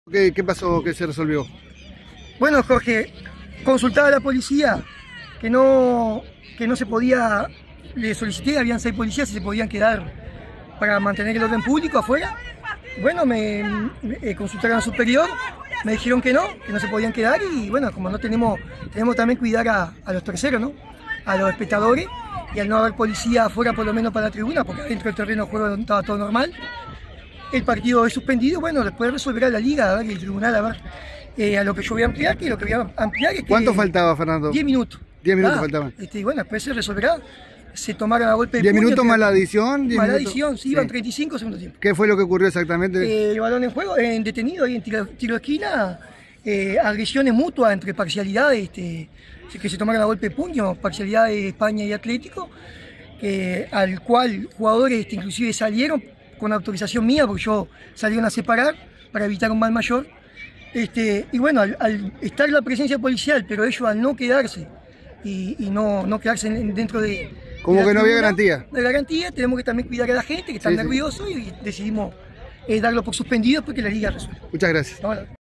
¿Qué pasó? ¿Qué se resolvió? Bueno, Jorge, consultaba a la policía que no se podía, le solicité, habían 6 policías y se podían quedar para mantener el orden público afuera. Bueno, me consultaron al superior, me dijeron que no se podían quedar y bueno, como no tenemos también cuidar a los terceros, ¿no? A los espectadores, y al no haber policía afuera por lo menos para la tribuna, porque dentro del terreno de juego estaba todo normal. El partido es suspendido, bueno, después resolverá la liga, a ver, el tribunal, a ver, a lo que yo voy a ampliar, que lo que voy a ampliar es que... ¿Cuánto faltaba, Fernando? 10 minutos. 10 minutos faltaban. Bueno, después se resolverá, se tomaron a golpe de 10 puño. minutos más la adición. Más la adición, sí, iban 35 segundos tiempo. ¿Qué fue lo que ocurrió exactamente? El balón en juego, detenido ahí en tiro de esquina, agresiones mutuas entre parcialidades, que se tomaron a golpe de puño, parcialidad de España y Atlético, al cual jugadores inclusive salieron con autorización mía, porque yo salieron a separar para evitar un mal mayor. Y bueno, al estar la presencia policial, pero ellos al no quedarse y no quedarse dentro de... Como que no había garantía. De garantía, tenemos que también cuidar a la gente que está nervioso y decidimos darlo por suspendido porque la liga resuelve. Muchas gracias.